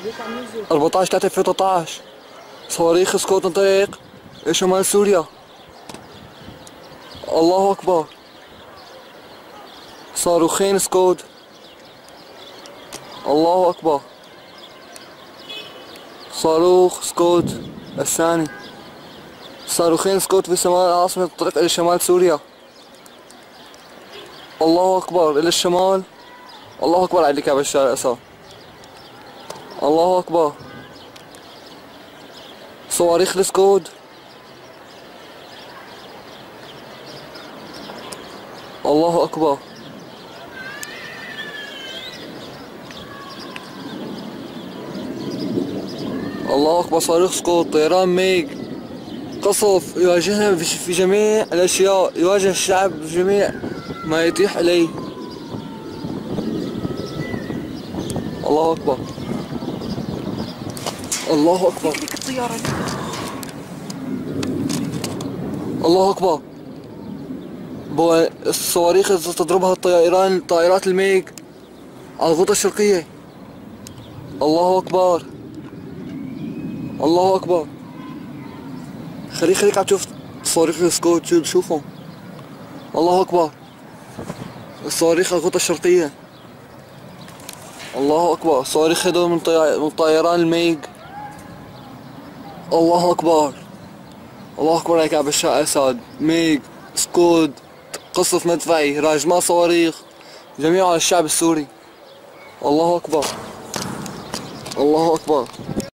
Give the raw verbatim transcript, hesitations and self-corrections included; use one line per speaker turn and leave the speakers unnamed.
أربعتاش تلاتة ألفين وتلتاش صواريخ سقوط من طريق شمال سوريا. الله أكبر. صاروخين سقوط. الله أكبر. صاروخ سقوط الثاني. صاروخين سقوط في شمال العاصمة الطريق إلى شمال سوريا. الله أكبر. إلى الشمال. الله أكبر عليك يا بشار الأسد. الله أكبر. صواريخ السكود. الله أكبر. الله أكبر. صاروخ سقوط. طيران ميج قصف يواجهنا في جميع الأشياء، يواجه الشعب في جميع ما يتيح إليه. الله أكبر. الله أكبر. الله أكبر. الصواريخ التي تضربها الطيران طائرات الميج على الغوطة الشرقية. الله أكبر. الله أكبر. خليك خليك عم تشوف صواريخ السكوت شو بشوفهم. الله أكبر. الصواريخ الغوطة الشرقية. الله أكبر. صواريخ هدول من من طيران الميج. الله أكبر. الله أكبر عليك يا بشار أسد. ميج سكود قصف مدفعي راجمات صواريخ جميع على الشعب السوري. الله أكبر. الله أكبر.